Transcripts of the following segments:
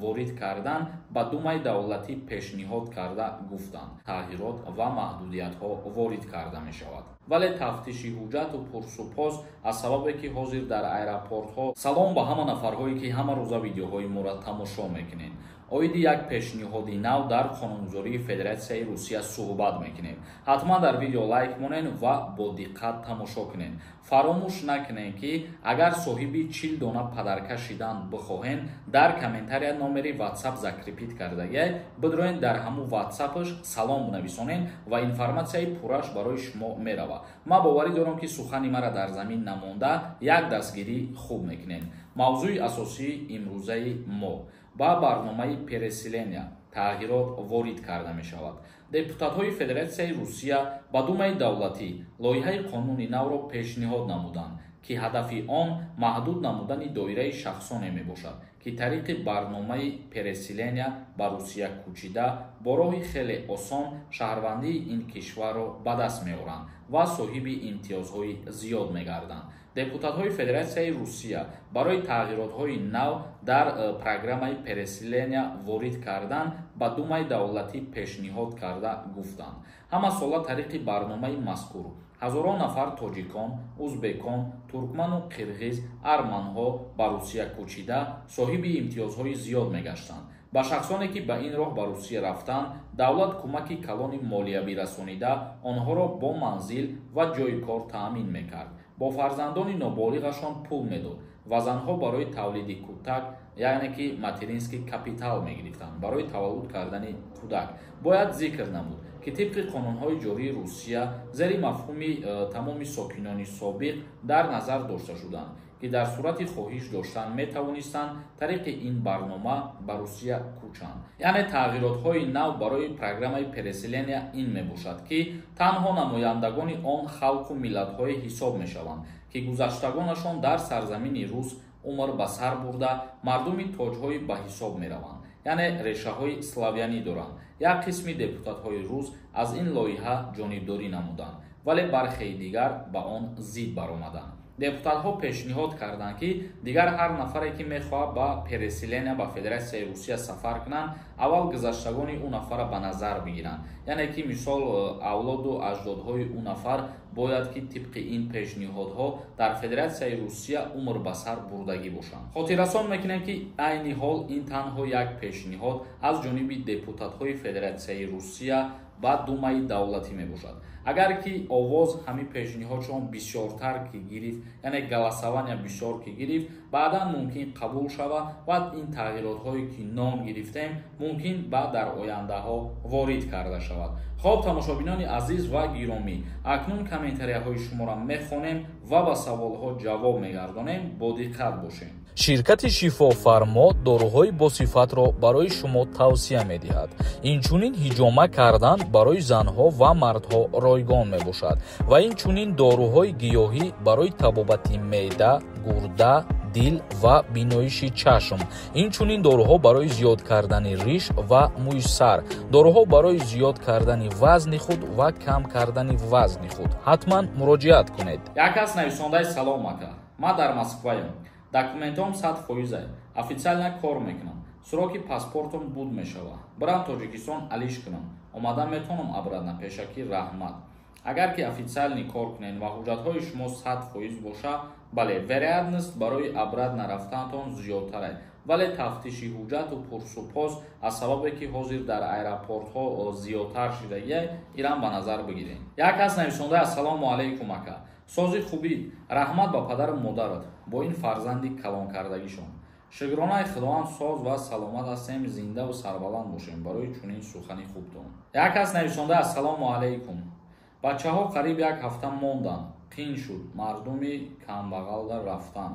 ворид кардан ба думаи давлатӣ пешниҳод карда гуфтанд тағйирот ва маҳдудиятҳо ворид карда мешавад. вале тафтиши ҳуҷҷату пурсупоз аз сабабе ки ҳозир дар аэропортҳо салом ба ҳама нафарҳое ки ҳама рӯза видеоҳои моро тамошо мекунед. оиди як пешниҳоди нав дар қонунгузории Федератсияи Русия суҳбат мекунем. ҳатман дар видео лайк монед ва бо диққат тамошо кунед. фаромӯш накунед ки агар соҳиби 40 дона падарка шидан бихоҳен дар комментария номери WhatsApp закрепит кардагӣ бидроен дар ҳамун WhatsAppаш салом нависонед ва информатсияи пурраш барои шумо меравад. ман боварӣ дорам ки сухани мара дар замин намонда як дастгирӣ хуб мекунед. мавзӯи асосии имрӯзаи мо ба барномаи переселения тағйирот ворид карда мешавад. депутатҳои Федератсияи Русия ба думаи давлатӣ лоиҳаи қонуни навро пешниҳод намуданд ки ҳадафи он маҳдуд намудани доираи шахсоне мебошад ки тариқи барномаи переселения ба Русия кӯчида бо роҳи хеле осон шаҳрвандии ин кишварро ба даст меоранд ва соҳиби имтиёзҳои зиёд мегарданд. депутатҳои Федератсияи Русия барои тағйиротҳои нав дар программаи переселения ворид кардан ба думаи давлатӣ пешниҳод карда гуфтанд. ҳама сола тариқи барномаи мазкур ҳазорон нафар тоҷикон, узбекон, туркману қирғиз арманҳо ба Русия кӯчида соҳиби имтиёзҳои зиёд мегаштанд. ба шахсоне ки ба ин роҳ ба Русия рафтанд давлат кӯмаки калони молиявӣ расонида онҳоро бо манзил ва ҷойи кор таъмин мекард. бо фарзандони ноболиғашон пул медод ва занҳо барои тавлиди кӯтак яъне ки материнский капитал мегирифтанд. барои таваллуд кардани кӯдак бояд зикр намуд ки тибқи қонунҳои ҷории Русия зери мафҳуми тамоми сокинони собиқ дар назар дошта шуданд ки дар сурати хоҳиш доштан метавонистанд тариқи ин барнома ба Русия кӯчанд. яъне тағйиротҳои нав барои программаи переселения ин мебошад ки танҳо намояндагони он халқу миллатҳое ҳисоб мешаванд ки гузаштагонашон дар сарзамини рус умр ба сар бурда мардуми тоҷҳои ба ҳисоб мераванд, яъне решаҳои славянӣ доранд. як қисми депутатҳои рус аз ин лоиҳа ҷонибдорӣ намуданд, вале бархеи дигар ба он зид баромаданд. депутатҳо пешниҳод карданд ки дигар ҳар нафаре ки мехоҳад ба переселения ба Федератсияи Русия сафар кунанд аввал гузаштагони ӯ нафара ба назар бигиранд, яъне ки мисол авлоду аҷдодҳои ӯ нафар бояд ки тибқи ин пешниҳодҳо дар Федератсияи Русия умр ба сар бурдагӣ бошанд. хотиррасон мекунем ки айни ҳол ин танҳо як пешниҳод аз ҷониби депутатҳои Федератсияи Русия ба думаи давлатӣ мебошад. агар ки овоз ҳамин пешниҳодшон бисёртар ки гирифт, яъне галасавания бисёр ки гирифт, баъдан мумкин қабул шавад ва ин тағйиротҳое ки ном гирифтем мумкин ба дар ояндаҳо ворид карда шавад. хоб тамошобинони азиз ва гиромӣ, акнун комментарияҳои шуморо мехонем ва ба саволҳо ҷавоб мегардонем. бо диққат бошем. ширкати шифофармо доруҳои босифатро барои шумо тавсия медиҳад. инчунин ҳиҷома кардан барои занҳо ва мардҳо ройгон мебошад ва инчунин доруҳои гиёҳӣ барои табобати меъда, гурда, дил ва биноиши чашм, инчунин доруҳо барои зиёд кардани риш ва мӯи сар, доруҳо барои зиёд кардани вазни худ ва кам кардани вазни худ. ҳатман муроҷиат кунед. як кас нависондаи салом ака, ман дар Москваям, документом 100% официально кор мекунам, суроки паспортом буд мешава, бирам Тоҷикистон алиш кунам, омадан метавонам обратно, пешакӣ раҳмат. агар ки официально кор кунед ва ҳуҷҷатҳои шумо 100% боша, бале вероятност барои обратно рафтанатон зиёдтар аст, вале тафтиши ҳуҷҷату пурсупоз аз сабабе ки ҳозир дар аэропортҳо зиёдтар шудагиа иран ба назар бигиред. як кас нависонда ассалому алайкум ака, сози хубӣ, раҳмат ба падару модарат бо ин фарзанди калонкардагишон. шукронаи худованд соз ва саломат ҳастем, зиндаву сарбаланд бошем барои чунин сухани хубтон. як кас нависонда ассалому алайкум, бачаҳо қариб як ҳафта монданд, қин шуд мардуми камбағалда рафтан.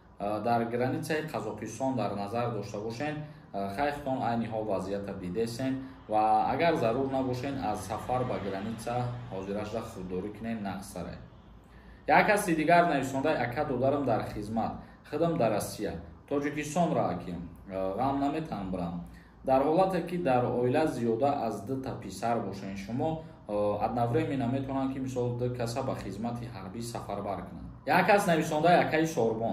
дар границаи Қазоқистон дар назар дошта бошен, хайхтон айни ҳол вазъията дидесен ва агар зарур набошен аз сафар ба граница ҳозирашда худдорӣ кунен нақсаре. як каси дигар нависондаи ака додарам дар хизмат, хидам дар Россия, Тоҷикистон рааким, ғам наметам бирам. дар ҳолате ки дар оила зиёда аз 2 писар бошен, шумо одновременно наметавонанд ки мисол 2 каса ба хизмати ҳарбӣ сафарбар кунанд. як кас нависондаи акаи Сорбон,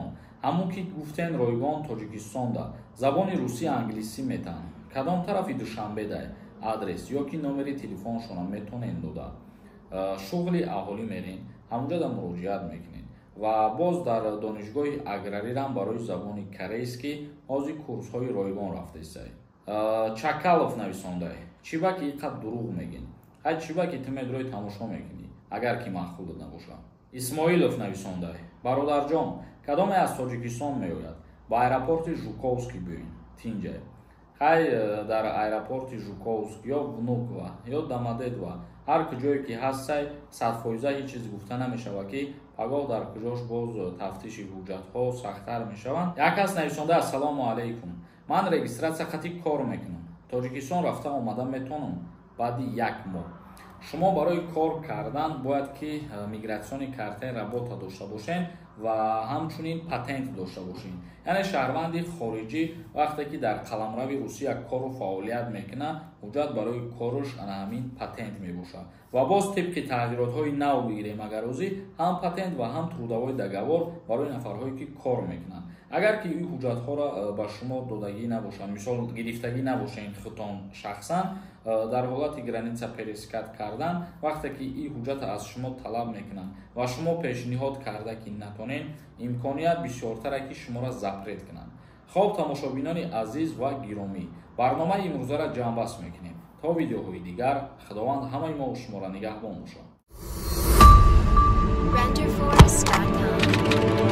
ҳамун ки гуфтен ройгон Тоҷикистонда забони русӣ англисӣ метан, кадом тарафи Душанбеда адрес ё ки номери телефоншона метонен дода шуғли аҳолӣ мерин, ҳамунҷа да муроҷиат мекунен ва боз дар донишгоҳи аграрирам барои забони корейскӣ ҳозир курсҳои ройгон рафтесай. Чакалов нависондай, чӣ ба ки иқад дурӯғ мегин? Ҳай чӣ ба ки ту медрои тамошо мекунӣ, агар ки маххуд набоша. Исмоилов нависондай, бародарҷон, кадоме аз Тоҷикистон меояд? Ба аэропорти Жуковский биёин, тинҷай. Хай дар аэропорти Жуковск ё Внукова ё Домодедово ҳар куҷое ки ҳастсай 100% ҳеҷ чиз гуфта намешавад ки пагоҳ дар куҷош боз тафтиши ҳуҷҷатҳо сахттар мешаванд. Як кас нависонда ассалому алайкум, ман регистратсия хати кор мекунам, Тоҷикистон рафта омада метонам баъди 1 моҳ. шумо барои кор кардан бояд ки мигратсиони картаи работа дошта бошен ва ҳамчунин патент дошта бошен. Яъне шаҳрванди хориҷӣ вақте ки дар қаламрави Русия кору фаъолият мекунад, ҳуҷҷат барои корш ана ҳамин патент мебошад. Ва боз тибқи тағйиротҳои нав бигирем агарӯзӣ ҳам патент ва ҳам трудовой договор барои нафарҳое ки кор мекунанд. Агар ки ин ҳуҷҷатҳоро ба шумо додагӣ набошад, мисол гирифтагӣ набошен худтон шахсан, дар ҳолати граница пересикат кардан, вақте ки ин ҳуҷҷата аз шумо талаб мекунанд ва шумо пешниҳод карда ки натонен, имконият бисёртаре ки шуморо запрет кунанд. хоб тамошобинони азиз ва гиромӣ, барномаи имрӯзаро ҷамъбаст мекунем. То видеоҳои дигар, худованд ҳамаи мо шуморо нигаҳбон бошад.